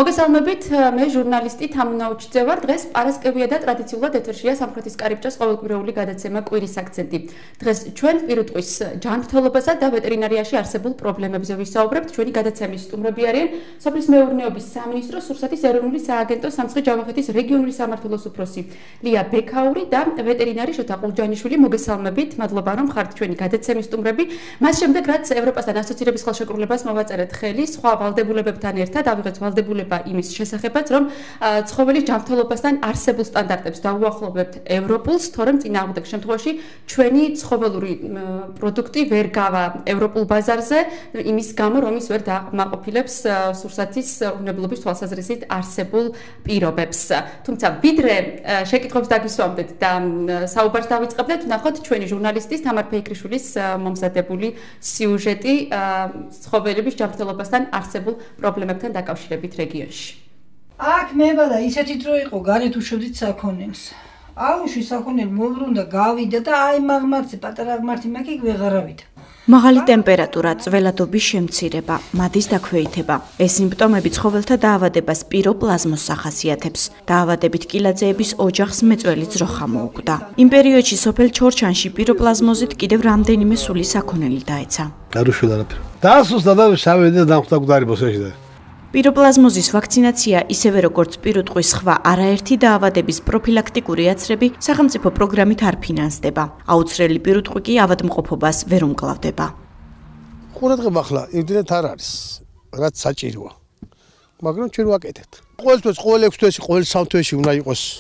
მოგესალმებით, მე ჟურნალისტი თამუნაუჩიძე ვარ. დღეს პარასკევია და ტრადიციულად ეთერშია სამხრეთის კარიბჭის ყოველკვირეული გადაცემა კვირის აქცენტი. დღეს ჩვენ პირუტყვის ჯანმრთელობასა და ვეტერინარიაში არსებულ პრობლემებზე ვისაუბრებთ. ჩვენი გადაცემის სტუმრები არიან სოფლის მეურნეობის სამინისტრო, სურსათის ეროვნული სააგენტო, სამცხე-ჯავახეთის რეგიონული სამმართველოს უფროსი ლია ბექაური და ვეტერინარი შოთა ყულჯანიშვილი. მოგესალმებით, მადლობა რომ ხართ ჩვენი გადაცემის სტუმრები. მას შემდეგ რაც ევროპასთან ასოცირების ხელშეკრულებას მოვაწერეთ ხელი, სხვა ვალდებულებებთან ერთად ავიღეთ ვალდებულება იმის შესახებაც, რომ ცხოველის ჯანმრთელობასთან არსებულ სტანდარტებს დაუახლოვებთ ევროპულს, თორემ წინააღმდეგ შემთხვევაში ჩვენი ცხოველური პროდუქტი ვერ გავა ევროპულ ბაზარზე, იმის გამო, რომ ის ვერ დააკმაყოფილებს სურსათის უნებლობის თვალსაზრისით არსებულ პირობებს. თუმცა ვიდრე შეკითხვებს დაგისვამდეთ და საუბარს დავიწყებდეთ, ვნახოთ ჩვენი ჟურნალისტის თამარ ფეიქრიშვილის მომზადებული სიუჟეტი ცხოველების ჯანმრთელობასთან არსებულ პრობლემებთან დაკავშირებით რეგიონში. აქ მებადა ისეთი დრო იყო, გარეთ უშევდით საქონელს. აუში საქონელი მოვრუნდა, გავიდა და აი მაღმართზე, პატარა ღმართი მაგ ვეღარავიდა. მაღალი ტემპერატურა, წველადობის შემცირება, მადის დაქვეითება. ეს სიმპტომები ცხოველთა დაავადებას პიროპლაზმოს ახასიათებს. დაავადებით კილაძეების ოჯახს მეწველი ძროხა მოუკვდა. იმ პერიოდში სოფელ ჩორჩანში პიროპლაზმოზით კიდევ რამდენიმე სული საქონელი დაეცა. არუშვილ არაფერი. დაასუსტა და შავედი და დამხვდა გვარი ბოსეში. პიროპლაზმოზის ვაქცინაცია, ისევე როგორც პირუტყვის სხვა არაერთი დაავადების პროფილაქტიკური აცრები, სახელმწიფო პროგრამით არ ფინანსდება. აუცრელი პირუტყვი კი ავადმყოფობას ვერ უმკლავდება. ყურადღება ახლა იმდენად არ არის, რაც საჭიროა. მაგრამ ჩვენ ვაკეთებთ. ყოველთვის, ყოველ 6 თვეში, ყოველ 3 თვეში უნდა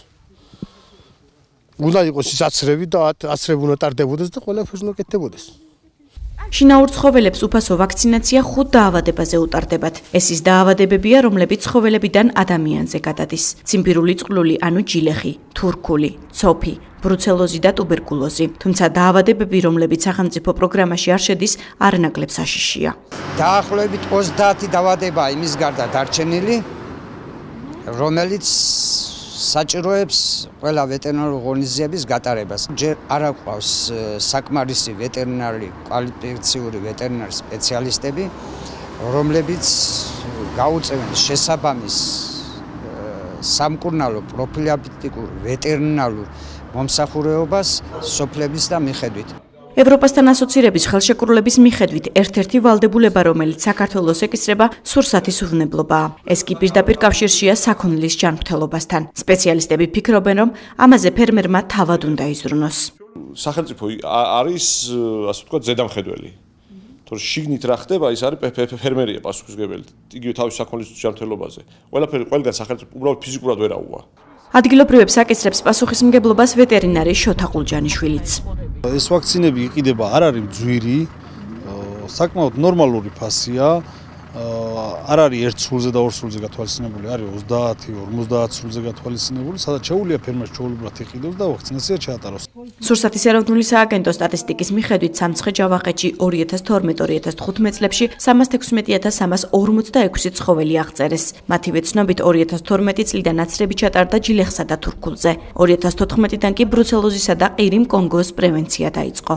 იყოს ის აცრები და აცრები უნდა ტარდებოდეს და ყველაფერს უნდა კეთდებოდეს. შინაურ ცხოველებს უფასო ვაქცინაცია 5 დაავადებაზე უტარდებათ. ეს ის დაავადებებია, რომლებიც ცხოველებიდან ადამიანზე გადადის. ციმბირული წყლული, ანუ ჯილეხი, თურქული, ცოფი, ბრუცელოზი და ტუბერკულოზი. თუმცა დაავადებები, რომლებიც სახელმწიფო პროგრამაში არ შედის, არანაკლებ საშიშია. დაახლოებით 30 დაავადებაა იმის გარდა დარჩენილი, რომელიც საჭიროებს ყველა ვეტერინარული ღონისძიების გატარებას. ჯერ არ აყვავს საკმარისი ვეტერინარი კვალიფიციური ვეტერინარი სპეციალისტები, რომლებიც გაუწევენ შესაბამის სამკურნალო პროფილაქტიკურ ვეტერინარულ მომსახურეობას სოფლების და მიხედვით. ევროპასთან ასოცირების ხელშეკრულების მიხედვით ერთ-ერთი ვალდებულება, რომელიც საქართველოს ეკისრება, სურსათის უვნებლობაა. ეს კი პირდაპირ კავშირშია საქონლის ჯანმრთელობასთან. სპეციალისტები ფიქრობენ, რომ ამაზე ფერმერმა თავად უნდა იზრუნოს. სახელმწიფო არის, ასე ვთქვათ, ზედამხედველი. თორე შიგნით რა ხდება, ის არის ფერმერია პასუხისმგებელი. იგივე თავის საქონლის ჯანმრთელობაზე. ყველგან სახელმწიფო უბრალოდ ფიზიკურად ვერ აუვა. ადგილობრივებ საკისრებს პასუხისმგებლობას ვეტერინარი შოთა ყულჯანიშვილიც. ეს ვაქცინები იყიდება არ არის ძვირი, საკმაოდ ნორმალური ფასია, არ არის 1 სულზე და 2 სულზე გათვალისწინებული, არის 30-50 სულზე გათვალისწინებული, სადაც შეუძლია ფერმერს ჩვეულებრივად იყიდოს და ვაქცინაცია ჩაატაროს. სურსათის ეროვნული სააგენტო სტატისტიკის მიხედვით სამცხე-ჯავახეთში 2012-2015 წლებში 316.346 ცხოველი აღწერეს. მათივე ცნობით 2012 წლიდან აცრები ჩატარდა ჯილეხსა და თურქულზე. 2014-დან კი ბრუცელოზისა და ყირიმ კონგოს პრევენცია დაიწყო.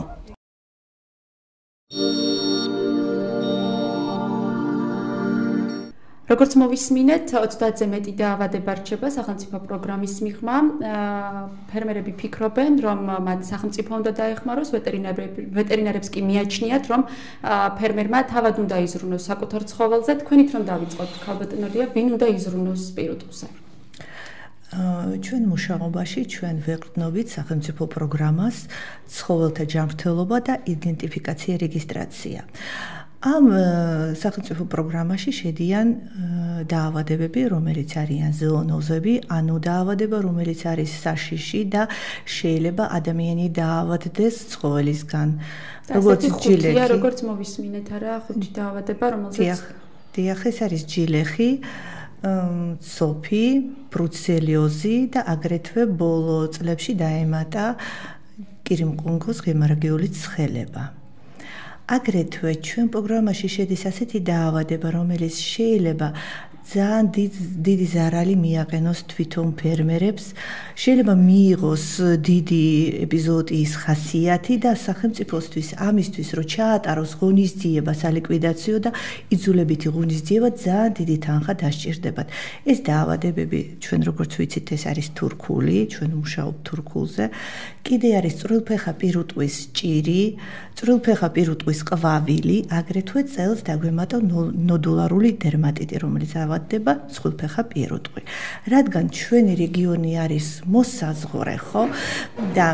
როგორც მოვისმინეთ, 30-ზე მეტი დაავადება რჩება სახელმწიფო პროგრამის მიღმა. ფერმერები ფიქრობენ, რომ მათ სახელმწიფო უნდა დაეხმაროს, ვეტერინარებს კი მიაჩნიათ, რომ ფერმერმა თავად უნდა იზრუნოს საკუთარ ცხოველზე. თქვენით რომ დავიწყოთ, ქალბატონო ლია, ვინ უნდა იზრუნოს პირუტყვზე? ჩვენ მუშაობაში ჩვენ ვეყრდნობით სახელმწიფო პროგრამას ცხოველთა ჯანმრთელობა და იდენტიფიკაცია რეგისტრაცია. ამ სახელმწიფო პროგრამაში შედიან დაავადებები, რომელიც არიან ზოონოზები, ანუ დაავადება, რომელიც არის საშიში და შეიძლება ადამიანი დაავადდეს ცხოველისგან. როგორც ჯილეხი, როგორც მოვისმინეთ, არა, 5 დაავადება, რომელზეც დიახ, ეს არის ჯილეხი, ცოფი, ბრუცელიოზი და აგრეთვე ბოლო წლებში დაემატა კირიმ-კონგოს ღემარაგიული ცხელება. აგრეთვე ჩვენ პროგრამაში შედის ასეთი დაავადება, რომელიც შეიძლება ძალიან დიდი ზარალი მიაყენოს თვითონ ფერმერებს. შეიძლება მიიღოს დიდი ეპიზოოტიის ხასიათი და სახელმწიფოსთვის ამისთვის რომ ჩაატაროს ღონისძიება სალიკვიდაციო და იძულებითი ღონისძიება ძალიან დიდი თანხა დასჭირდებათ. ეს დაავადებები ჩვენ როგორც ვიცით ეს არის თურქული, ჩვენ ვმუშაობთ თურქულზე. კიდე არის წვრილფეხა პირუტყვის ჭირი, წვრილფეხა პირუტყვის ყვავილი, აგრეთვე წელს დაგვემატა ნოდულარული დერმატიტი, რომელიც ავადდება მსხვილფეხა პირუტყვი. რადგან ჩვენი რეგიონი არის მოსაზღვრე, ხო? და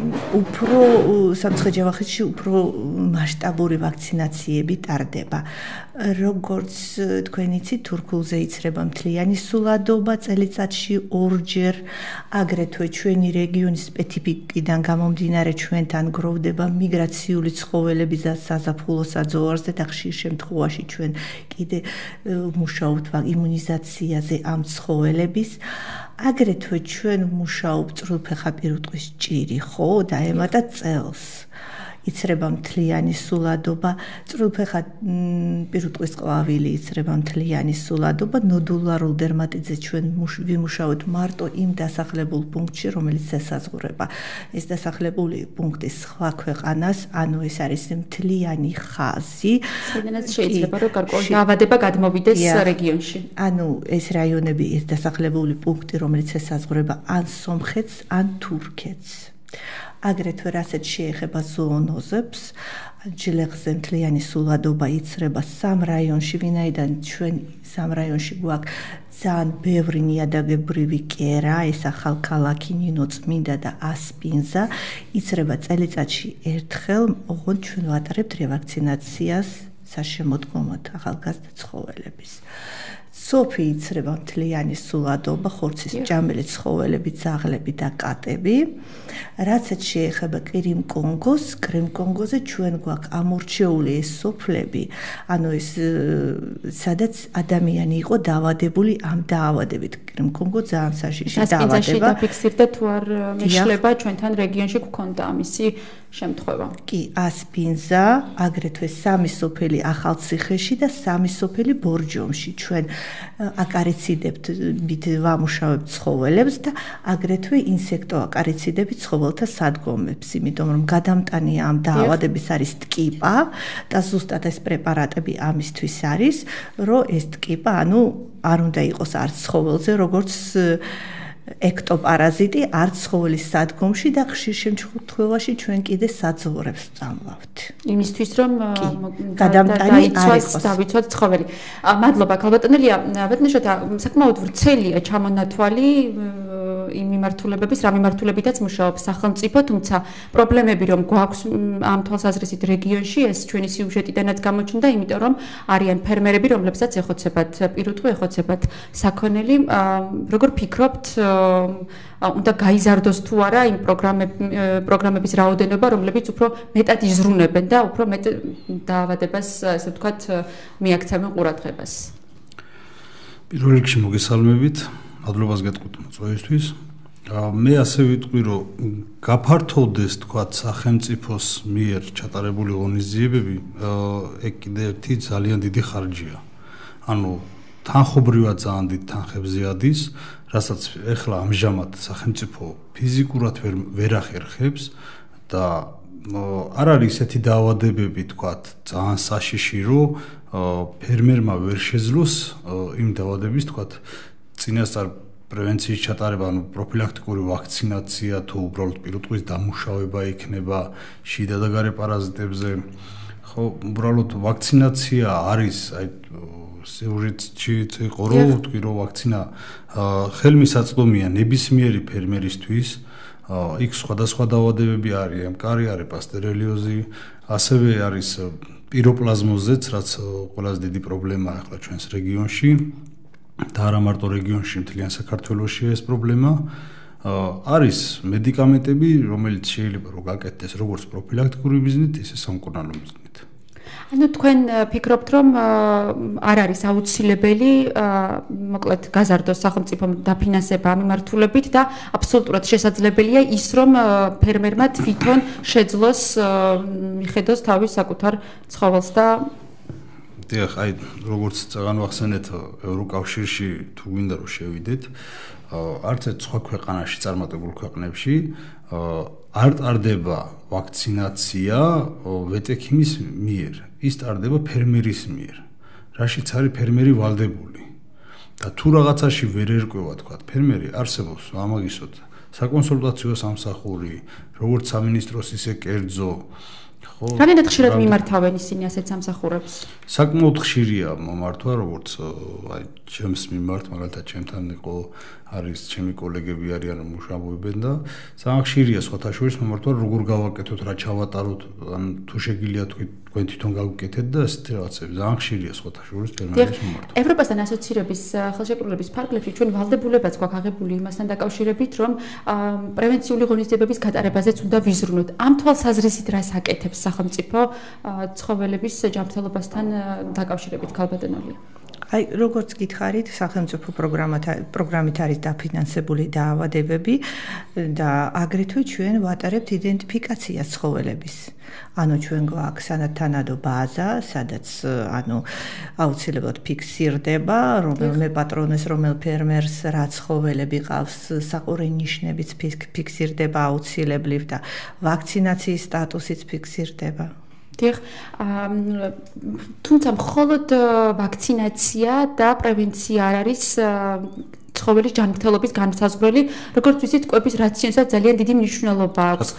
უფრო სამცხე-ჯავახეთში უფრო მასშტაბური ვაქცინაციები ტარდება. როგორც თქვენ იცით, თურქულზე იცრება მთლიანი სულადობა წელიწადში ორჯერ, აგრეთვე ჩვენი რეგიონის სპეციფიკიდან გამომდინარე ჩვენთან გროვდება მიგრაციული ცხოველები და საზაფხულო საძოვარზე და ხშირ შემთხვევაში ჩვენ კიდე მუშაობთ იმუნიზაციაზე ამ ცხოველების. აგრეთვე ჩვენ ვმუშაობთ წვრილფეხა პირუტყვის ჭირი, ხო, დაემატა წელს. იცრება მთლიანი სულადობა, წვრილფეხა პირუტყვის ყვავილი იცრება მთლიანი სულადობა, ნოდულარულ დერმატიტზე ჩვენ ვიმუშაობთ მარტო იმ დასახლებულ პუნქტში, რომელიც ესაზღვრება. ეს დასახლებული პუნქტი სხვა ქვეყანას, ანუ ეს არის მთლიანი ხაზი, სადაც შეიძლება რომ გარკვეული დაავადება გადმოვიდეს რეგიონში. ანუ ეს რაიონები, ეს დასახლებული პუნქტი, რომელიც ესაზღვრება ან სომხეთს, ან თურქეთს. აგრეთვე რასაც შეეხება ზოონოზებს, ჯილეხზე მთლიანი სულადობა იცრება 3 რაიონში, ვინაიდან ჩვენ 3 რაიონში გვაქვს ძალიან ბევრი ნიადაგებრივი კერა, ეს ახალქალაქი, ნინოწმინდა და ასპინზა, იცრება წელიწადში ერთხელ, ოღონდ ჩვენ ვატარებთ რევაქცინაციას საშემოდგომოდ ახალგაზრდა ცხოველების. სოფი იცრება მთლიანი სულადობა, ხორცის ჭამელი ცხოველები, ძაღლები და კატები. რაცაც შეეხება კრიმ-კონგოს, კრიმ-კონგოზე ჩვენ გვაქვს ამორჩეული ეს სოფლები, ანუ ეს სადაც ადამიანი იყო დაავადებული ამ დაავადებით. კრიმ-კონგო ძალიან საშიში დაავადება. ასპინძაში დაფიქსირდა თუ არ მეშლება ჩვენთან რეგიონში გქონდა ამისი შემთხვევა. კი, ასპინზა, აგრეთვე 3 სოფელი ახალციხეში და 3 სოფელი ბორჯომში. ჩვენ აკარიციდებთ, ვამუშავებთ ცხოველებს და აგრეთვე ინსექტოაკარიციდებით ცხოველთა სადგომებს, იმიტომ რომ გადამტანია ამ დაავადების არის ტკიპა და ზუსტად ეს პრეპარატები ამისთვის არის, რომ ეს ტკიპა, ანუ არ უნდა იყოს არც ცხოველზე, როგორც ექტოპარაზიტი არც ცხოველის სადგომში და ხშირ შემთხვევაში ჩვენ კიდე საძოვრებს ვწამლავთ. იმისთვის რომ გადამტანი არ იყოს. დავიცვათ ცხოველი. მადლობა, ქალბატონელია, ბატონიშოთა, საკმაოდ ვრცელია ჩამონათვალი იმ მიმართულებების, რა მიმართულებითაც მუშაობს სახელმწიფო, თუმცა პრობლემები რომ გვაქვს ამ თვალსაზრისით რეგიონში, ეს ჩვენი სიუჟეტიდანაც გამოჩნდა, იმიტომ რომ არიან ფერმერები, რომლებსაც ეხოცებათ პირუტყვი, ეხოცებათ საქონელი. როგორ ფიქრობთ, უნდა გაიზარდოს თუ არა იმ პროგრამების რაოდენობა, რომლებიც უფრო მეტად იზრუნებენ და უფრო მეტ დაავადებას, ესე ვთქვათ, მიაქცევენ ყურადღებას. პირველ რიგში მოგესალმებით, მადლობას გეტყვით მოწვევისთვის. მე ასე ვიტყვი, რომ გაფართოვდეს, თქვათ, სახელმწიფოს მიერ ჩატარებული ღონისძიებები, ეგ კიდე ერთი ძალიან დიდი ხარჯია. ანუ თანხობრივად ძალიან დიდ თანხებზე ადის, რასაც ეხლა ამჟამად სახელმწიფო ფიზიკურად ვერ ახერხებს და არ არის ესეთი დაავადებები, თქვათ, ძალიან საშიში, რომ ფერმერმა ვერ შეძლოს იმ დაავადების, თქვათ, წინასწარ პრევენციის ჩატარება, ანუ პროფილაქტიკური ვაქცინაცია თუ უბრალოდ პირუტყვის დამუშავება იქნება შიდა და გარე პარაზიტებზე. ხო, უბრალოდ ვაქცინაცია არის, აი სიუჟეტში იყო რომ ვთქვი რომ ვაქცინა ხელმისაწვდომია ნებისმიერი ფერმერისთვის. იქ სხვადასხვა დაავადებები არის, მკარი არის, პასტერელიოზი, ასევე არის პიროპლაზმოზეც, რაც ყველაზე დიდი პრობლემაა ახლა ჩვენს რეგიონში. და არა მარტო რეგიონში, მთლიან საქართველოში ეს პრობლემა. არის მედიკამენტები, რომელიც შეიძლება რომ გაკეთდეს როგორც პროფილაქტიკური მიზნით, ისე სამკურნალო მიზნით. ანუ თქვენ ფიქრობთ, რომ არ არის აუცილებელი, მოკლედ გაზარდოს სახელმწიფომ დაფინანსება მიმართულებით და აბსოლუტურად შესაძლებელია ის, რომ ფერმერმა თვითონ შეძლოს მიხედოს თავის საკუთარ ცხოველს და დიახ, აი როგორც წაღანვახსენეთ ევროკავშირში თუ გვინდა რომ შევიდეთ, არც ერთ სხვა ქვეყანაში წარმატებულ ქვეყნებში არ ტარდება ვაქცინაცია ვეტექიმის მიერ, ის ტარდება ფერმერის მიერ. რაშიც არის ფერმერი ვალდებული. და თუ რაღაცაში ვერ ერკვევა, თქვა, ფერმერი არსებობს ამაგისოდ საკონსულტაციო სამსახური, როგორც სამინისტროს ისე კერძო რამდენად ხშირად მიმართავენ ისინი ასეთ სამსახურებს? საკმაოდ ხშირია მომართვა, როგორც აი ჩემს მიმართ, მაგალითად ჩემთან იყო არის ჩემი კოლეგები არიან მუშაობენ და ძალიან ხშირია სხვათა შორის მომართვა, როგორ გავაკეთოთ, რა ჩავატაროთ, ან თუ შეგიძლია თქვენ თვითონ გავუკეთეთ და ესეთი რაღაცები. ძალიან ხშირია სხვათა შორის ფერმერის მომართვა. ევროპასთან ასოცირების ხელშეკრულების ფარგლებში ჩვენ ვალდებულებაც გვაქვს აღებული იმასთან დაკავშირებით, რომ პრევენციული ღონისძიებების გატარებაზეც უნდა ვიზრუნოთ. ამ თვალსაზრისით რას აკეთებს სახელმწიფო ცხოველების ჯანმრთელობასთან დაკავშირებით, ქალბატონი? აი, როგორც გითხარით, სახელმწიფო პროგრამით არის დაფინანსებული დაავადებები და აგრეთვე ჩვენ ვატარებთ იდენტიფიკაციას ცხოველების. ანუ ჩვენ გვაქვს სანათანადო ბაზა, სადაც აუცილებლად ფიქსირდება, რომელიმე პატრონეს, რომელ ფერმერს რა ცხოველები ყავს, საყურე ნიშნებიც ფიქსირდება აუცილებლად და ვაქცინაციის სტატუსიც ფიქსირდება. თუმცა მხოლოდ ვაქცინაცია და პრევენცია არ არის ცხოველის ჯანმრთელობის განსაზღვრელი, როგორც ვიცით, კვების რაციონსაც ძალიან დიდი მნიშვნელობა აქვს.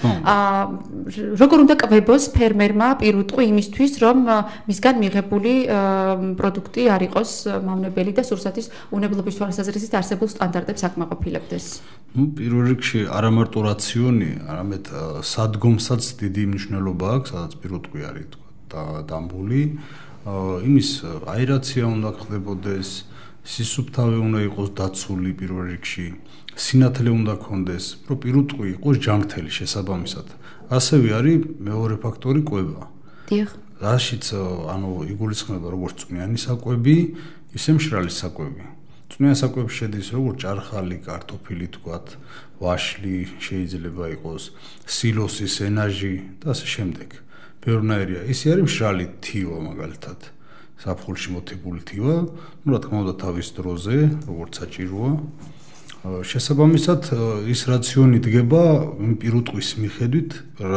როგორ უნდა კვებოს ფერმერმა პირუტყვი იმისთვის, რომ მისგან მიღებული პროდუქტი არ იყოს მავნებელი და სურსათის უნებლობის თვალსაზრისით არსებულ სტანდარტებს აკმაყოფილებდეს? პირველ რიგში არა მარტო რაციონი, არამედ სადგომსაც დიდი მნიშვნელობა აქვს, სადაც პირუტყვი არის დამბული. იმის აერაცია უნდა ხდებოდეს, სისუფთავე უნდა იყოს დაცული პირველ რიგში, სინათლე უნდა ქონდეს, რომ პირუტყვი იყოს ჯანმრთელი შესაბამისად. ასევე არის მეორე ფაქტორი კვება. დიახ. რაშიც იგულისხმება როგორც წვნიანი საკვები, ისე მშრალი საკვები. წვნიან საკვებში შედის როგორც ჭარხალი, კარტოფილი, თქვათ, ვაშლი შეიძლება იყოს, სილოსი, სენაჟი და ასე შემდეგ. ბევრნაირია. ისე არის მშრალი თივა მაგალითად. საფხულში მოთებული თივა, რა თქმა უნდა თავის დროზე, როგორც საჭიროა. შესაბამისად, ის რაციონი დგება პირუტყვის მიხედვით,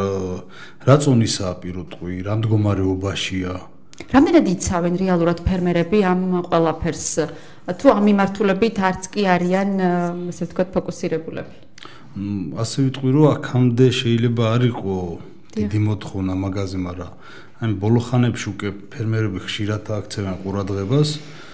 რა წონისაა პირუტყვი, რა მდგომარეობაშია. რამდენად იცავენ რეალურად ფერმერები ამ ყველაფერს, თუ ამ მიმართულებით არც კი არიან, ასე ვთქვათ, ფოკუსირებულები? ასე ვიტყვი, რომ აქამდე შეიძლება არ იყო დიდი მოთხოვნა მაგაზე, მაგრამ აი ბოლო ხანებში უკვე ფერმერები ხშირად აქცევენ ყურადღებას.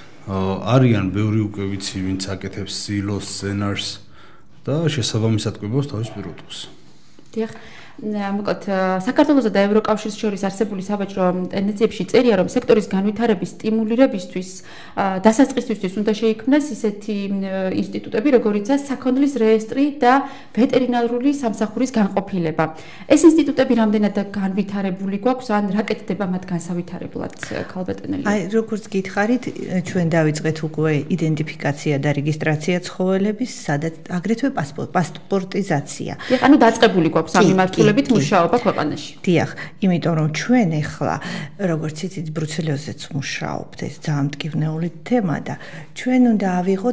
არიან ბევრი უკვე ვიცი, ვინც აკეთებს სილოს, სცენარს და შესაბამისად კვებავს თავის პირუტყვს. დიახ. მოკლედ საქართველოსა და ევროკავშირის შორის არსებული საბაჟო ტენდენციებში წერია, რომ სექტორის განვითარების სტიმულირებისთვის დასაწყისისთვის უნდა შეიქმნას ისეთი ინსტიტუტები, როგორიცაა საქონლის რეესტრი და ვეტერინარული სამსახურის განყოფილება. ეს ინსტიტუტები რამდენად განვითარებული გვაქვს, ან რა კეთდება მათ განსავითარებლად, ქალბატონელი? აი, როგორც გითხარით, ჩვენ დავიწყეთ უკვე იდენტიფიკაცია და რეგისტრაცია ცხოველების, სადაც აგრეთვე პასპორტიზაცია. ანუ დაწყებული გვაქვს ამ მიმართულებით მუშაობა ქვეყანაში. დიახ, იმიტომ რომ ჩვენ ახლა როგორც იცით ბრუცელოზეც მუშაობთ, ეს ძალიან მტკივნეული თემა და ჩვენ უნდა ავიღოთ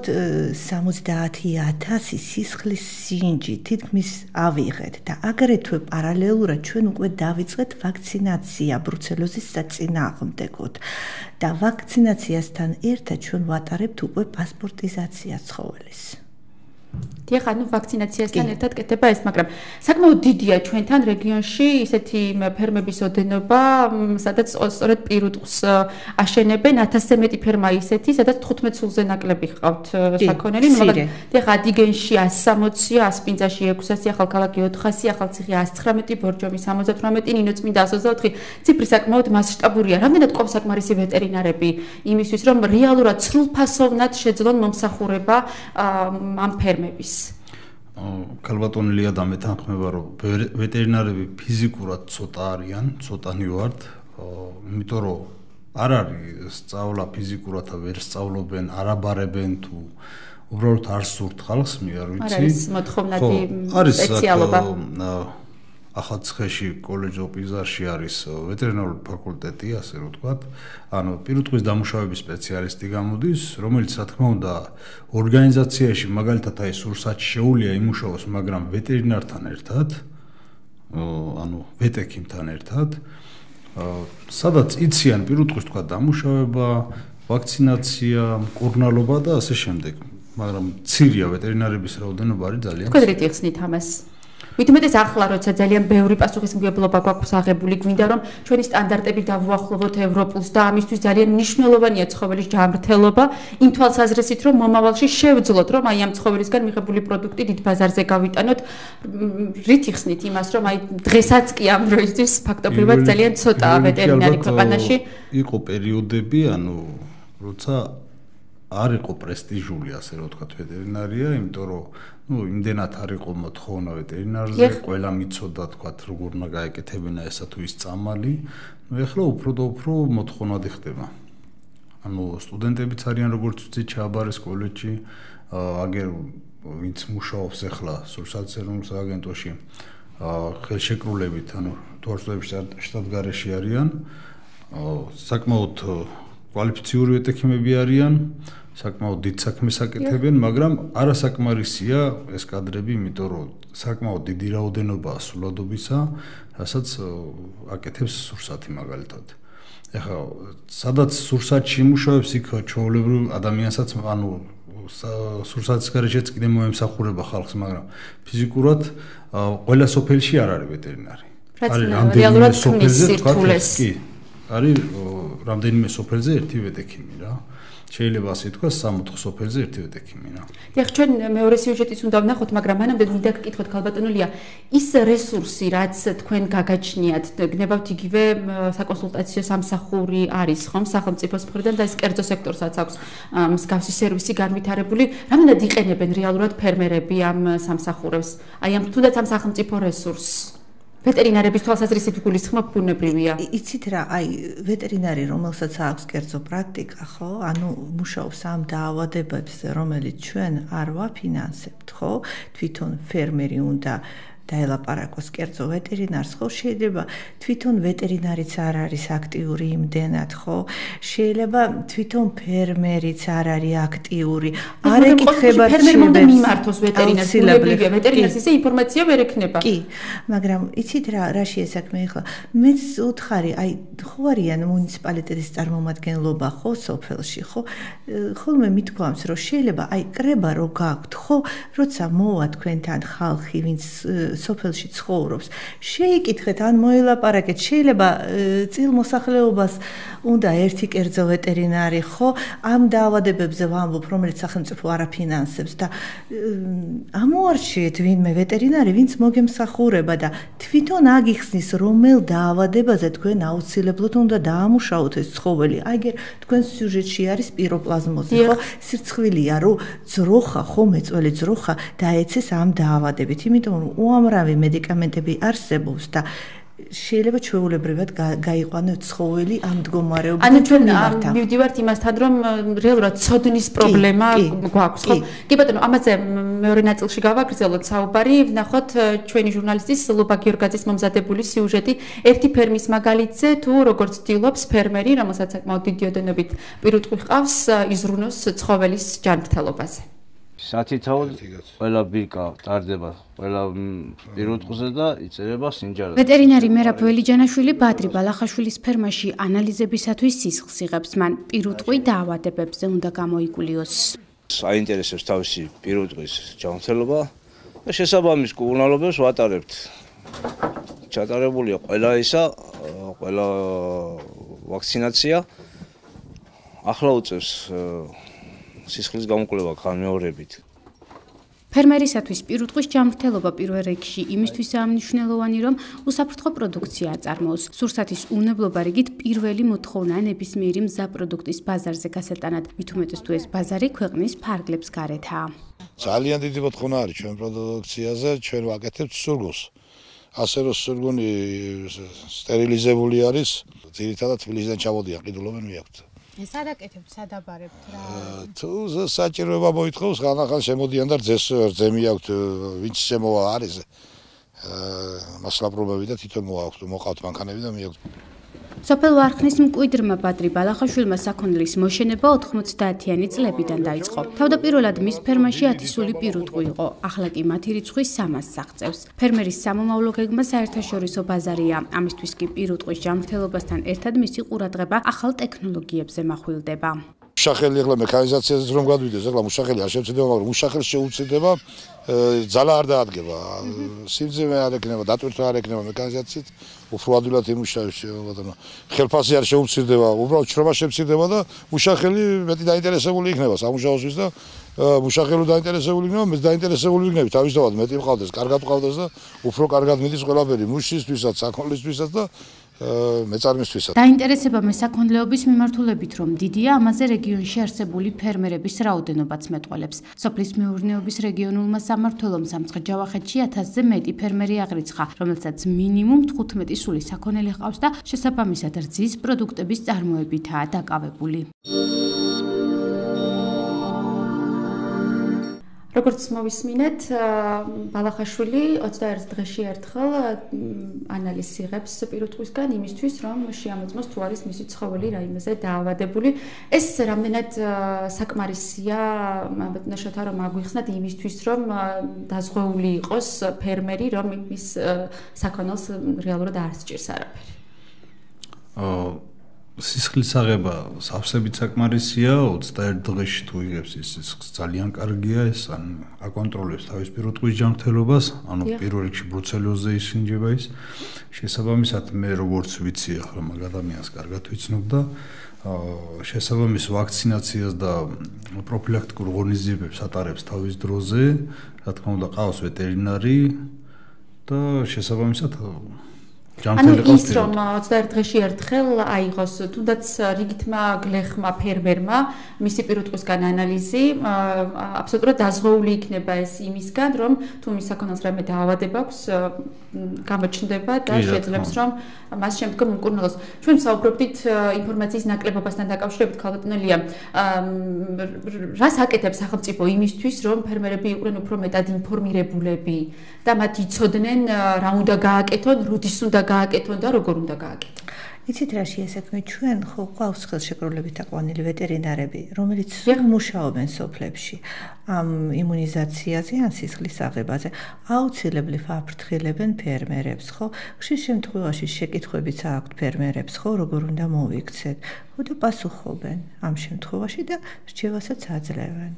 70,000 სისხლის სინჯი, თითქმის ავიღეთ და აგრეთვე პარალელურად ჩვენ უკვე დავიწყეთ ვაქცინაცია ბრუცელოზის საწინააღმდეგოდ და ვაქცინაციასთან ერთად ჩვენ ვატარებთ უკვე პასპორტიზაციას ცხოველის. დიახ, ანუ ვაქცინაციასთან ერთად კეთდება ეს, მაგრამ საკმაოდ დიდია ჩვენთან რეგიონში ისეთი ფერმების ოდენობა, სადაც სწორედ პირუტყვს აშენებენ 1000-ზე მეტი ფერმა ისეთი, სადაც 15 სულზე ნაკლები ჰყავთ საქონელი, მაგრამ დიახ, ადიგენში 160-ია, ასპინძაში 600-ია, ახალქალაქი 400-ია, ახალციხე 119, ბორჯომი 78, ნინოწმინდა 124. ციფრი საკმაოდ მასშტაბურია. რამდენად ყოფს საკმარისი ვეტერინარები იმისთვის, რომ რეალურად სრულფასოვნად შეძლონ მომსახურება ამ ფერმების? ქალბატონი ლია და მე თანხმება, რომ ვეტერინარები ფიზიკურად ცოტა არიან, ცოტანი ვართ, იმიტომ რომ არ არის სწავლა ფიზიკურად და ვერ სწავლობენ, არ აბარებენ თუ უბრალოდ არ სურთ ხალხს, მე არ ვიცი. არის მოთხოვნადი სპეციალობა. ახალციხეში კოლეჯ ოპიზარში არის ვეტერინარული ფაკულტეტი, ასე რომ ვთქვათ. ანუ პირუტყვის დამუშავების სპეციალისტი გამოდის, რომელიც რა თქმა უნდა ორგანიზაციაში მაგალითად აი სურსათში შეუულია იმუშაოს, მაგრამ ვეტერინართან ერთად, ანუ ვეტექიმთან ერთად, სადაც იციან პირუტყვის თქვა დამუშავება, ვაქცინაცია, მკურნალობა და ასე შემდეგ. მაგრამ ცირია ვეტერინარების რაოდენობა არის ძალიან. თქვენ რით იხსნით ამას? Მithumetes ახლა როცა ძალიან ბევრი პასუხისმგებლობა გვაქვს აღებული, გვინდა რომ ჩვენი სტანდარტები დავუახლოვოთ ევროპულს და ამისთვის ძალიან მნიშვნელოვანია ცხოველის ჯანმრთელობა, იმ თვალსაზრისით რომ მომავალში შევძლოთ, რომ აი ამ ცხოველისგან მიღებული პროდუქტი დიდ ბაზარზე გავიტანოთ. რით იხსნით იმას, რომ აი დღესაც კი ამ დროისთვის ფაქტობრივად ძალიან ცოტაა ვეტერინარი ქვეყანაში? იყო პერიოდები, ანუ როცა არ იყო პრესტიჟული, ასე რომ ვთქვათ, ვეტერინარია, იმიტომ რომ იმდენად არ იყო მოთხოვნა ვეტერინარზე, ყველა მიცოდა, თქვათ, როგორ უნდა გაეკეთებინა ესა თუ ის წამალი. ეხლა უფრო და უფრო მოთხოვნადი ხდება. ანუ სტუდენტებიც არიან, როგორც ვთქვით, ჩააბარეს კოლეჯში, აგერ ვინც მუშაობს ახლა სურსათერმულ სააგენტოში, ხელშეკრულებით, ანუ თვალსაჩინოების შტატგარეში არიან, საკმაოდ კვალიფიციური ვეტექიმები არიან, საკმაოდ დიდ საქმეს აკეთებენ, მაგრამ არასაკმარისია ეს კადრები, იმიტომ რომ საკმაოდ დიდი რაოდენობაა სულადობისა, რასაც აკეთებს სურსათი მაგალითად. ეხლა სადაც სურსათში იმუშავებს, იქ ჩვეულებრივ ადამიანსაც, ანუ სურსათის გარეშეც კიდე მოემსახურება ხალხს, მაგრამ ფიზიკურად ყველა სოფელში არ არის ვეტერინარი. არის რამდენიმე სოფელზე, კი, არის რამდენიმე სოფელზე ერთი ვეტექიმი რა. შეიძლება ასე თქვა 60 სოფელზე ერთი ვეტექიმი რა. ეხლა ჩვენ მეორე სიუჟეტიც უნდა ვნახოთ, მაგრამ მანამდე მინდა გკითხოთ ქალბატონულია, ის რესურსი, რაც თქვენ გაგაჩნიათ, გნებავთ იგივე საკონსულტაციო სამსახური არის ხომ სახელმწიფოს მხრიდან და ეს კერძო სექტორსაც აქვს მსგავსი სერვისი განვითარებული, რამდენად იყენებენ რეალურად ფერმერები ამ სამსახურებს? აი ამ თუნდაც ამ სახელმწიფო რესურსს ვეტერინარების თვალსაზრისით გულისხმობ ბუნებრივია. იცით რა, აი ვეტერინარი, რომელსაც აქვს კერძო პრაქტიკა, ხო? ანუ მუშაობს ამ დაავადებებზე, რომელიც ჩვენ არ ვაფინანსებთ, ხო? თვითონ ფერმერი უნდა დაელაპარაკოს კერძო ვეტერინარს, ხო? შეიძლება თვითონ ვეტერინარიც არ არის აქტიური იმდენად, ხო? შეიძლება თვითონ ფერმერიც არ არის აქტიური. არ ეკითხება ფერმერმა უნდა მიმართოს ვეტერინარს, ბუნებრივია, ვეტერინარს ისე ინფორმაცია ვერ ექნება. კი, მაგრამ იცით რა შეესაქმე ახლა? მეც უთხარი, აი ხო არიან მუნიციპალიტეტის წარმომადგენლობა, ხო, სოფელში, ხო? ხოლმე მithქვამს, რომ შეიძლება აი კრება რო გაქვთ, ხო? როცა მოვა თქვენთან ხალხი, ვინც სოფელში ცხოვრობს, შეიკითხეთ ან მოელაპარაკეთ, შეიძლება წილმოსახლეობას უნდა ერთი კერძო ვეტერინარი, ხო? ამ დაავადებებზე ვამბობ, რომელიც სახელმწიფო არ აფინანსებს და ამოარჩიეთ ვინმე ვეტერინარი, ვინც მოგემსახურება და თვითონ აგიხსნის, რომელ დაავადებაზე თქვენ აუცილებლად უნდა დაამუშავოთ ეს ცხოველი. აიგერ თქვენ სიუჟეტში არის პიროპლაზმოზი, ხო? სირცხვილია, რომ ძროხა, ხო, მეწველი ძროხა დაეცეს ამ დაავადებით, იმიტომ რომ უამრავი მედიკამენტები არსებობს და შეიძლება ჩვეულებრივად გაიყვანოს ცხოველი ამ მდგომარეობიდან. ანუ ჩვენ მივდივართ იმასთან, რომ რეალურად ცოდნის პრობლემა გვაქვს, ხო? კი ბატონო, ამაზე მეორე ნაწილში გავაგრძელოთ საუბარი, ვნახოთ ჩვენი ჟურნალისტის ლუბა გიორგაძის მომზადებული სიუჟეტი ერთი ფერმის მაგალითზე, თუ როგორც ცდილობს ფერმერი, რომელსაც საკმაოდ დიდი ოდენობით პირუტყვი ჰყავს, იზრუნოს ცხოველის ჯანმრთელობაზე. სათითაოდ ყველა ბირკა ტარდება ყველა პირუტყვზე და იწერება სინჯარად. ვეტერინარი მერაბ ველიჯანაშვილი ბადრი ბალახაშვილის ფერმაში ანალიზებისათვის სისხლს იღებს. მან პირუტყვი დაავადებებზე უნდა გამოიგულიოს. საინტერესებს თავისი პირუტყვის ჯანმრთელობა და შესაბამის კურნალობებს ვატარებთ. ჩატარებულია ყველა ისა, ყველა ვაქცინაცია. ახლა უწევს სისხლის გამოკვლევა განმეორებით. ფერმერისათვის პირუტყვის ჯანმრთელობა პირველ რიგში იმისთვისაა მნიშვნელოვანი, რომ უსაფრთხო პროდუქცია აწარმოოს. სურსათის უნებლობა რიგით პირველი მოთხოვნაა ნებისმიერი მზა პროდუქტის ბაზარზე გასატანად, მით უმეტეს თუ ეს ბაზარი ქვეყნის ფარგლებს გარეთაა. ძალიან დიდი მოთხოვნა არის ჩვენ პროდუქციაზე, ჩვენ ვაკეთებთ სურგულს. ასე რომ სურგუნი სტერილიზებული არის, ძირითადად თბილისიდან ჩამოდიან, ყიდულობენ მიაქვთ. სად აკეთებთ, სად აბარებთ რა? თუ საჭიროება მოითხოვს, ხანახან შემოდიან და რძემი აქვთ, ვინც შემოვა არის. მასლაპრობები და თვითონ მოყავთ მანქანები და მიაქვს. სოფელ ვარხნის მკვიდრმა ბადრი ბალახაშვილმა საქონლის მოშენება 90-იანი წლებიდან დაიწყო. თავდაპირველად მის ფერმაში 10 სული პირუტყვი იყო, ახლა კი მათი რიცხვი 300-ს აღწევს. ფერმერის სამომავლო გეგმა საერთაშორისო ბაზარია. ამისთვის კი პირუტყვის ჯანმრთელობასთან ერთად მისი ყურადღება ახალ ტექნოლოგიებზე מחვილდება. მუშახელი ახლა მექანიზაციაზეც რომ გადვიდეს, ახლა მუშახელი არ შეუცდება, მაგრამ მუშახელს შეუცდება ძალა არ დაადგება. სიმძიმე არ ეკნება, დატვირთვა არ ეკნება მექანიზაციით, უფრო ადვილად იმუშავებს, ბატონო. ხელფასი არ შეუცდება, უბრალოდ შრომა შემცირდება და მუშახელი მეტი დაინტერესებული იქნება სამუშაოსთვის და მუშახელი დაინტერესებული იქნება, მეც დაინტერესებული ვიქნები, თავისთავად მეტი მყავდეს, კარგად მყავდეს და უფრო კარგად მიდის ყველაფერი მუშისთვისაც, საქონლისთვისაც და მეწარმისთვისაც. დაინტერესება მესაქონლეობის მიმართულებით რომ დიდია, ამაზე რეგიონში არსებული ფერმერების რაოდენობაც მეტყველებს. სოფლის მეურნეობის რეგიონულმა სამმართველომ სამცხე-ჯავახეთში 1000-ზე მეტი ფერმერი აღრიცხა, რომელსაც მინიმუმ 15 სული საქონელი ჰყავს და შესაბამისად რძის პროდუქტების წარმოებითაა დაკავებული. როგორც მოვისმინეთ, ბალახაშვილი 21 დღეში ერთხელ ანალიზს იღებს პირუტყვისგან იმისთვის, რომ შეამოწმოს თუ არის მისი ცხოველი რაიმეზე დაავადებული. ეს რამდენად საკმარისია, ნაშოთა რომ აგვიხსნათ იმისთვის, რომ დაზღვეული იყოს ფერმერი, რომ მის საქონელს რეალურად არ სჭირს არაფერი. სისხლის აღება სავსებით საკმარისია, 21 დღეში თუ იღებს ის სისხლს ძალიან კარგია, ეს ან აკონტროლებს თავის პირუტყვის ჯანმრთელობას, ანუ პირველ რიგში ბრუცელოზზე ისინჯება ის. შესაბამისად მე როგორც ვიცი, ახლა მაგ ადამიანს კარგად ვიცნობ და შესაბამის ვაქცინაციას და პროფილაქტიკურ ღონისძიებებს ატარებს თავის დროზე, რა თქმა უნდა, ყავს ვეტერინარი და შესაბამისად ანუ ის რომ 21 დღეში ერთხელ აიღოს თუნდაც რიგითმა გლეხმა ფერმერმა მისი პირუტყვისგან ანალიზი აბსოლუტურად დაზღვეული იქნება ეს იმისგან რომ თუ მის საქონელს რამე დაავადება აქვს გამოჩნდება და შეძლებს რომ მას შემდგომ უკურნალოს. ჩვენ საუბრობდით ინფორმაციის ნაკლებობასთან დაკავშირებით ქალბატონელია რას აკეთებს სახელმწიფო იმისთვის რომ ფერმერები იყვნენ უფრო მეტად ინფორმირებულები და მათ იცოდნენ რა უნდა გააკეთონ, როდის უნდა გააკეთონ და როგორ უნდა გააკეთონ. იცით რა შეესაქმე ჩვენ ხო ყავს ხელშეკრულებით აყვანილი ვეტერინარები, რომელიც მუშაობენ სოფლებში ამ იმუნიზაციაზე ან სისხლის აღებაზე. აუცილებლად აფრთხილებენ ფერმერებს, ხო? ხშირ შემთხვევაში შეკითხვებიც აქვთ ფერმერებს, ხო, როგორ უნდა მოვიქცეთ. ხო და პასუხობენ ამ შემთხვევაში და რჩევასაც აძლევენ.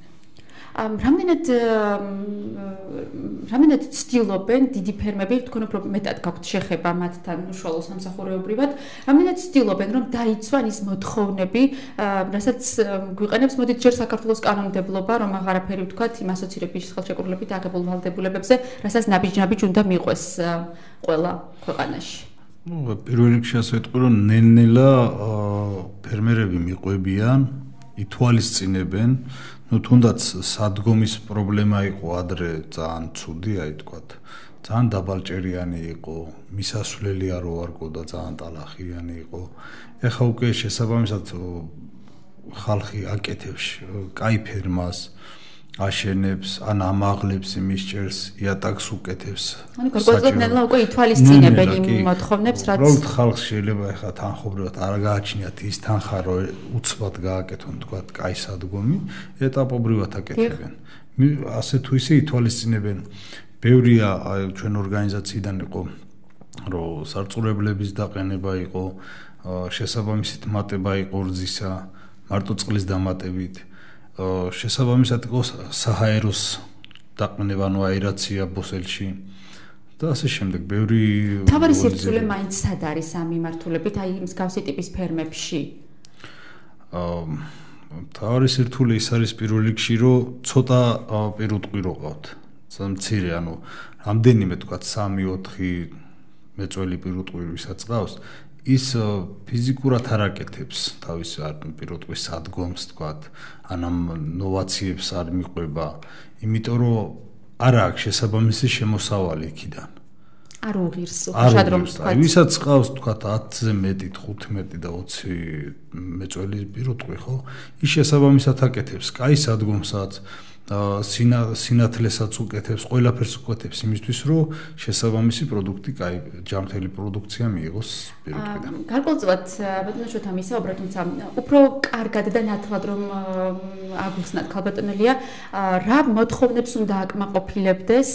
რამდენად ცდილობენ დიდი ფერმები, თქვენ უფრო მეტად გაქვთ შეხება მათთან უშუალო სამსახურეობრივად, რამდენად ცდილობენ რომ დაიცვან ის მოთხოვნები, რასაც გვიყენებს მოდით ჯერ საქართველოს კანონმდებლობა, რომ აღარაფერი ვთქვათ იმ ასოცირების ხელშეკრულებით აღებულ ვალდებულებებზე, რასაც ნაბიჯ-ნაბიჯ უნდა მიყვეს ყველა ქვეყანაში. პირველ რიგში ასე ვიტყვი, რომ ნელ-ნელა ფერმერები მიყვებიან, ითვალისწინებენ ну თუნდაც სადგომის პრობლემა იყო ადრე ძალიან ცუდი, აი თქვათ, ძალიან დაბალჭერიანი იყო, მისასვლელი არ ვარგო და ძალიან ტალახიანი იყო. ეხა უკვე შესაბამისად ხალხი აკეთებს კაი ფერმას, აშენებს, ან ამაღლებს იმის ჭერს, იატაკს უკეთებს. ანუ გარკვეულწილად უკვე ითვალისწინებენ იმ მოთხოვნებს, რაც უბრალოდ ხალხს შეიძლება ეხლა თანხობრივად არ გააჩნიათ ის თანხა, რომ უცბად გააკეთონ, თქვათ, კაი სადგომი, ეტაპობრივად აკეთებენ. ასე თუ ისე ითვალისწინებენ. ბევრია ჩვენ ორგანიზაციიდან იყო, რომ სარწმუნოებლების დაყენება იყო, შესაბამისით მატება იყო რძისა, მარტო წყლის დამატებით. შესაბამისად იყო საჰაეროს დაყენება, ანუ აერაცია ბოსელში და ასე შემდეგ. ბევრი თავარი სირთულე მაინც სად არის ამ მიმართულებით, აი მსგავსი ტიპის ფერმებში? თავარი სირთულე ის არის პირველ რიგში, რომ ცოტა პირუტყვი რო ყავთ. მცირე, ანუ რამდენიმე თქვათ 3-4 მეწველი პირუტყვი ვისაც ყავს, ის ფიზიკურად არ აკეთებს თავის პირუტყვის სადგომს, თქვათ, ან ამ ნოვაციებს არ მიყვება, იმიტომ რომ არ აქვს შესაბამისი შემოსავალი იქიდან. არ უღირს, უშად რომ თქვათ. ვისაც ყავს, თქვათ, 10-ზე მეტი, 15 და 20 მეწველი პირუტყვი, ხო? ის შესაბამისად აკეთებს კაი სადგომსაც, სინათლესაც უკეთებს, ყველაფერს უკეთებს იმისთვის, რომ შესაბამისი პროდუქტი, ჯანმრთელი პროდუქცია მიიღოს პირუტყვიდან. გარკვეულწილად ბატონო შოთა მისაუბრეთ, თუმცა უფრო კარგად და ნათლად რომ აგვიხსნათ ქალბატონელია, რა მოთხოვნებს უნდა აკმაყოფილებდეს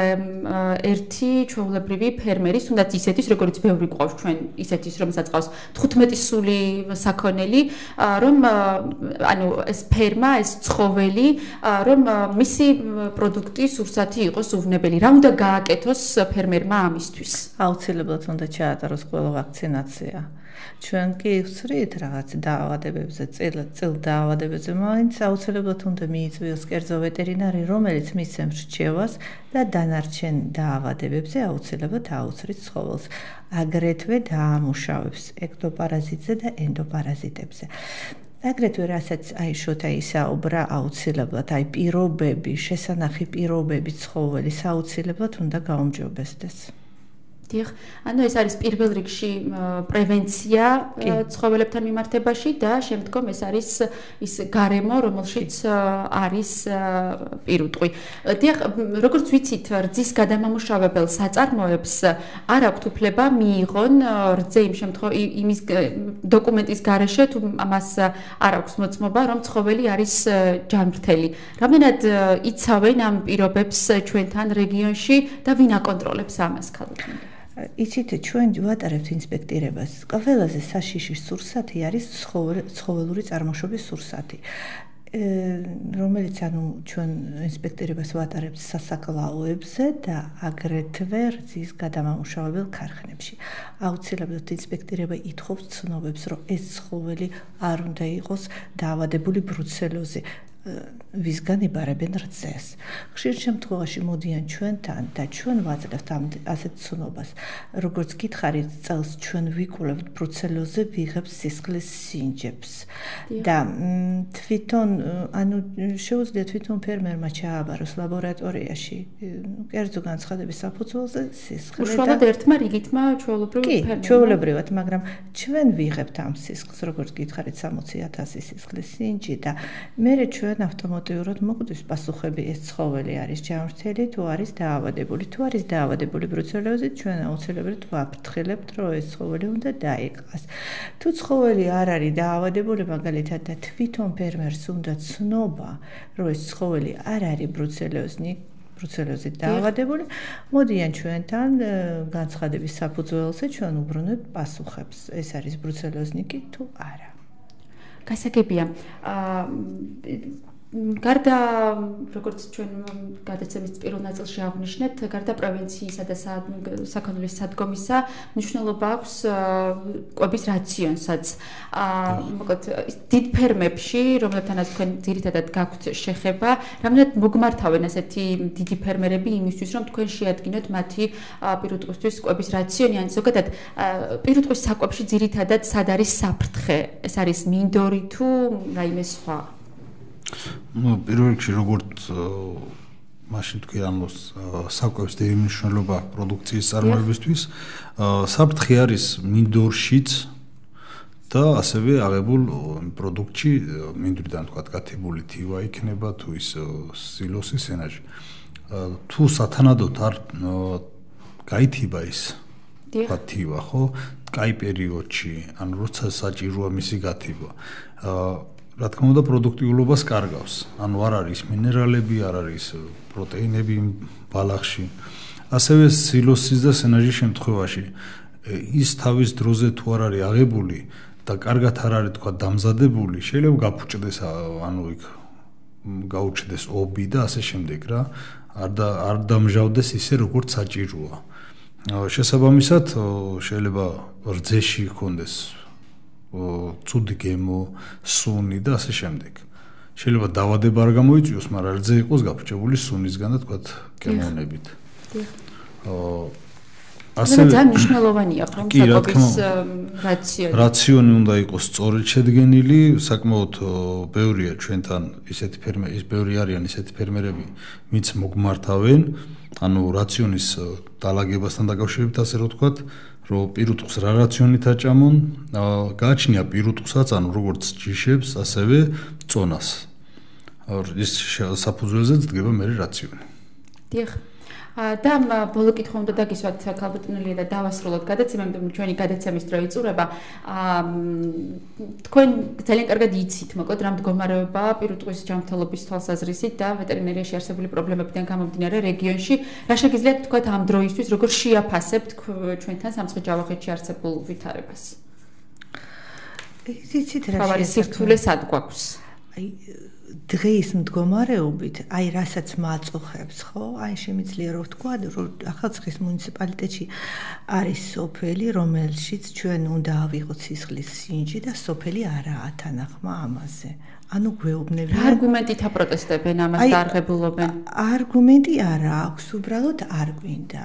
ერთი ჩვეულებრივი ფერმერის, თუნდაც ისეთის, როგორც ბევრი ყავს ჩვენ ისეთის, რომელსაც ყავს 15 სული საქონელი, რომ ანუ ეს ფერმა, ეს ცხოველი, რომ მისი პროდუქტი სურსათი იყოს უვნებელი. რა უნდა გააკეთოს ფერმერმა ამისთვის? აუცილებლად უნდა ჩაატაროს ყველა ვაქცინაცია. ჩვენ კი ვცრით რაღაც დაავადებებზე, წილ დაავადებებზე, მაინც აუცილებლად უნდა მიიწვიოს კერძო ვეტერინარი, რომელიც მისცემს რჩევას და დანარჩენ დაავადებებზე აუცილებლად აუცრით ცხოველს. აგრეთვე დაამუშავებს ექტოპარაზიტზე და ენდოპარაზიტებზე. აგრეთვე რასაც შოთა ისაუბრა აუცილებლად პირობები, შესანახი პირობები ცხოველის აუცილებლად უნდა გაუმჯობესდეს. ანუ ეს არის პირველ რიგში პრევენცია ცხოველებთან მიმართებაში და შემდგომ ეს არის ის გარემო, რომელშიც არის პირუტყვი. დიახ, როგორც ვიცით, რძის გადამამუშავებელ საწარმოებს არ აქვთ უფლება მიიღონ რძე იმის დოკუმენტის გარეშე, თუ ამას არ აქვს მოწმობა, რომ ცხოველი არის ჯანმრთელი. რამდენად იცავენ ამ პირობებს ჩვენთან რეგიონში და ვინ აკონტროლებს ამას ქალბატონო? იცით, ჩვენ ვატარებთ ინსპექტირებას. ყველაზე საშიში სურსათი არის ცხოველური წარმოშობის სურსათი, რომელიც ჩვენ ინსპექტირებას ვატარებთ სასაკლაოებზე და აგრეთვე რძის გადამამუშავებელ ქარხნებში. აუცილებლად ინსპექტირება ითხოვს ცნობებს, რომ ეს ცხოველი არ უნდა იყოს დაავადებული ბრუცელოზი. ვისგან იბარებენ რძეს. ხშირ შემთხვევაში მოდიან ჩვენთან და ჩვენ ვაძლევთ ასეთ ცნობას. როგორც გითხარით, წელს ჩვენ ვიკვლევთ ბრუცელოზზე ვიღებს სისხლის სინჯებს. და თვითონ, ანუ შეუძლია თვითონ ფერმერმა ჩააბაროს ლაბორატორიაში კერძო განცხადების საფუძველზე სისხლი. უშუალოდ ერთმა რიგითმა ჩვეულებრივად ჩვეულებრივად, მაგრამ ჩვენ ვიღებთ ამ სისხლს, როგორც გითხარით, 60,000 სისხლის სინჯი და მერე ჩვენ ავტომატურად მოგვდის პასუხები, ეს ცხოველი არის ჯანმრთელი თუ არის დაავადებული. თუ არის დაავადებული ბრუცელოზით, ჩვენ აუცილებლად ვაფრთხილებთ, რომ ეს ცხოველი უნდა დაიყრას. თუ ცხოველი არ არის დაავადებული, მაგალითად და თვითონ ფერმერს უნდა ცნობა, რომ ეს ცხოველი არ არის ბრუცელოზით დაავადებული, მოდიან ჩვენთან განცხადების საფუძველზე, ჩვენ უბრუნებთ პასუხებს, ეს არის ბრუცელოზნიკი თუ არა. გასაგებია. გარდა როგორც ჩვენ გადაცემის პირველ ნაწილში აღვნიშნეთ, გარდა პრევენციისა და საქონლის სადგომისა, მნიშვნელობა აქვს კვების რაციონსაც. მოკლედ, დიდ ფერმებში, რომლებთანაც თქვენ ძირითადად გაქვთ შეხება, რამდენად მოგმართავენ ასეთი დიდი ფერმერები იმისთვის, რომ თქვენ შეადგინოთ მათი პირუტყვისთვის კვების რაციონი, ან ზოგადად პირუტყვის საკვებში ძირითადად სად არის საფრთხე? ეს არის მინდორი თუ რაიმე სხვა? პირველ რიგში როგორც მაშინ თქვი ანუ საკვებს დიდი მნიშვნელობა პროდუქციის წარმოებისთვის, საფრთხე არის მინდორშიც და ასევე აღებულ პროდუქტში მინდვრიდან თქვა გათებული თივა იქნება თუ ის სილოსი სენაჟი. თუ სათანადოდ არ გაითიბა ის თივა, ხო? კაი პერიოდში, ანუ როცა საჭიროა მისი გათიბა. რა თქმა უნდა, პროდუქტიულობას კარგავს. ანუ არ არის მინერალები, არ არის პროტეინები ბალახში. ასევე სილოსის და სენაჟის შემთხვევაში ის თავის დროზე თუ არ არის აღებული და კარგად არ არის თქვა დამზადებული, შეიძლება გაფუჭდეს, ანუ იქ გაუჩნდეს ობი და ასე შემდეგ რა. არ დამჟავდეს ისე როგორც საჭიროა. შესაბამისად, შეიძლება რძეში ჰქონდეს ცუდი გემო, სუნი და ასე შემდეგ. შეიძლება დაავადება არ გამოიწვიოს, მაგრამ რძე იყოს გაფუჭებული სუნისგან და თქვათ გემონებით. ასევე ძალიან მნიშვნელოვანია ხომ საკვების რაციონი. რაციონი უნდა იყოს სწორედ შედგენილი, საკმაოდ ბევრია ჩვენთან ისეთი ფერმერები, ბევრი არიან ისეთი ფერმერები, ვინც მოგმართავენ, ანუ რაციონის დალაგებასთან დაკავშირებით ასე რომ ვთქვათ, რომ პირუტყვს რა რაციონით აჭამონ, გააჩნია პირუტყვსაც, ანუ როგორც ჯიშებს, ასევე წონას. ის საფუძველზეც დგება მე რაციონი. დიახ. და ბოლო კითხვა უნდა დაგისვათ ქალბატონელია და დავასრულოთ გადაცემა, იმიტომ რომ ჩვენი გადაცემის დრო იწურება. თქვენ ძალიან კარგად იცით, მოკლედ რა მდგომარეობაა პირუტყვის ჯანმრთელობის თვალსაზრისით და ვეტერინარიაში არსებული პრობლემებიდან გამომდინარე რეგიონში. რა შეგიძლიათ თქვათ ამ დროისთვის, როგორ შეაფასებთ ჩვენთან სამცხე-ჯავახეთში არსებულ ვითარებას? იცით რა სირთულე სად გვაქვს? დღის მდგომარეობით, რასაც მაწუხებს, ხო? შემიძლია რომ ვთქვა, რომ ახალციხის მუნიციპალიტეტში არის სოფელი, რომელშიც ჩვენ უნდა ავიღოთ სისხლის სინჯი და სოფელი არაა თანახმა ამაზე. ანუ გვეუბნებიან. რა არგუმენტით აპროტესტებენ ამას და არღებულობენ? არგუმენტი არა აქვს, უბრალოდ არ გვინდა.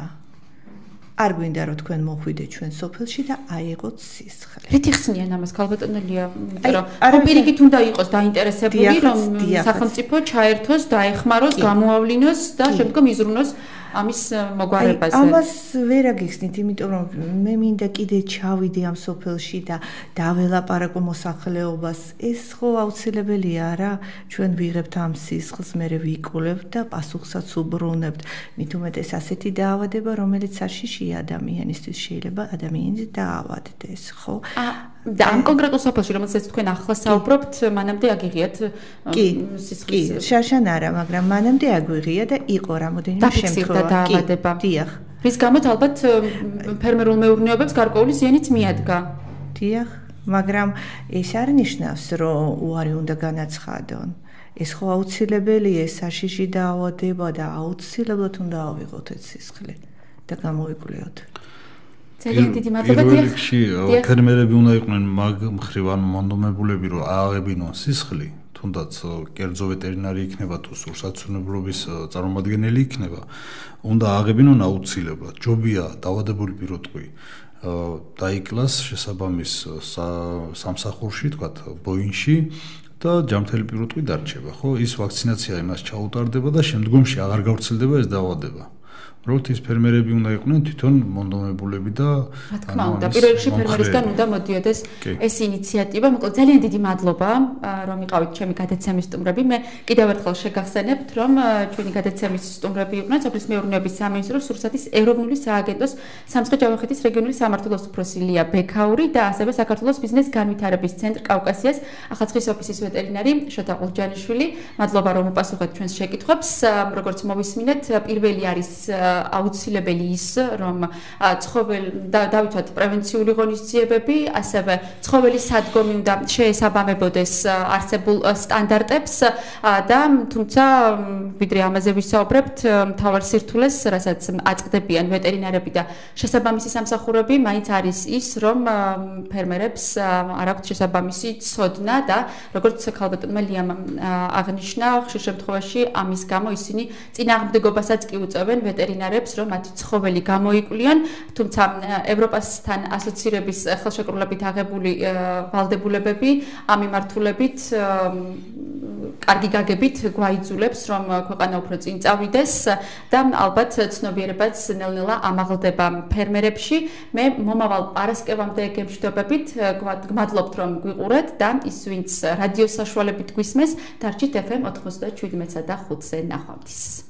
არ გვინდა რომ თქვენ მოხვიდეთ ჩვენ სოფელში და აიღოთ სისხლი. რითი ხსნიან ამას ქალბატონელია? იმიტომ რომ პირიქით უნდა იყოს დაინტერესებული რომ სახელმწიფო ჩაერთოს, დაეხმაროს, გამოავლინოს და შემდგომ იზრუნოს ამის მოგვარებაზე. ამას ვერ აგიხსნით, იმიტომ რომ მე მინდა კიდე ჩავიდე ამ სოფელში და დაველაპარაკო მოსახლეობას. ეს ხო აუცილებელია რა, ჩვენ ვიღებთ ამ სისხლს, მე ვიკვლევთ და პასუხსაც უბრუნებთ. მით უმეტეს ასეთი დაავადება, რომელიც საშიშია ადამიანისთვის, შეიძლება ადამიანს დაავადდეს, ხო? და ამ კონკრეტულ სოფელში, რომელსაც თქვენ ახლა საუბრობთ, მანამდე აგიღიათ სისხლის? კი, შარშან არა, მაგრამ მანამდე აგვიღია და იყო რამოდენიმე შემთხვევა. დაავადება. დიახ. რის გამოც ალბათ ფერმერულ მეურნეობებს გარკვეული ზიანიც მიადგა. დიახ, მაგრამ ეს არ ნიშნავს, რომ უარი უნდა განაცხადონ. ეს ხო აუცილებელია, ეს საშიში დაავადება და აუცილებლად უნდა ავიღოთ ეს სისხლი და გამოვიკვლიოთ. ძალიან დიდი მადლობა. დიახ. ფერმერები უნდა იყვნენ მაგ მხრივ ან მონდომებულები, რომ ააღებინონ სისხლი. თუნდაც კერძო ვეტერინარი იქნება თუ სურსათმცემლობის წარმომადგენელი იქნება, უნდა ააღებინონ აუცილებლად. ჯობია დაავადებული პირუტყვი დაიკლას შესაბამის სამსახურში, თქვათ ბოინში და ჯანმრთელი პირუტყვი დარჩება, ხო? ის ვაქცინაცია იმას ჩაუტარდება და შემდგომში აღარ გავრცელდება ეს დაავადება. როთ ის ფერმერები უნდა იყვნენ თვითონ მონდომებულები და რა თქმა უნდა, პირველ რიგში ფერმერისგან უნდა მოდიოდეს ეს ინიციატივა. მოკლედ ძალიან დიდი მადლობა, რომ იყავით ჩემი გადაცემის სტუმრები. მე კიდევ ერთხელ შეგახსენებთ, რომ ჩვენი გადაცემის სტუმრები იყვნენ სოფლის მეურნეობის სამინისტროს სურსათის ეროვნული სააგენტოს სამცხე-ჯავახეთის რეგიონული სამმართველოს უფროსი ლია ბექაური და ასევე საქართველოს ბიზნეს განვითარების ცენტრ კავკასიას ახალციხის ოფისის ვეტერინარი შოთა ყულჯანიშვილი. მადლობა რომ უპასუხეთ ჩვენს შეკითხვებს. როგორც მოვისმინეთ, პირველი არის აუცილებელი ის, რომ დავიცვათ პრევენციული ღონისძიებები, ასევე ცხოველის სადგომი უნდა შეესაბამებოდეს არსებულ სტანდარტებს და თუმცა ვიდრე ამაზე ვისაუბრებთ, მთავარ სირთულეს, რასაც აწყდებიან ვეტერინარები და შესაბამისი სამსახურები, მაინც არის ის, რომ ფერმერებს არ აქვთ შესაბამისი ცოდნა და როგორც ქალბატონმა ლიამ აღნიშნა, ხშირ შემთხვევაში ამის გამო ისინი წინააღმდეგობასაც კი უწევენ ვეტერინარებს, რომ მათი ცხოველი გამოიკვლიონ, თუმცა ევროპასთან ასოცირების ხელშეკრულებით აღებული ვალდებულებები ამ მიმართულებით კარგი გაგებით გვაიძულებს, რომ ქვეყანა უფრო წინ წავიდეს და ალბათ ცნობიერებაც ნელ-ნელა ამაღლდება ფერმერებში. მე მომავალ პარასკევამდე გემშვიდობებით, გმადლობთ რომ გვიყურეთ და ის ვინც რადიოს საშუალებით გვისმენს, დარჩით FM 97.5-ზე ნახვამდის.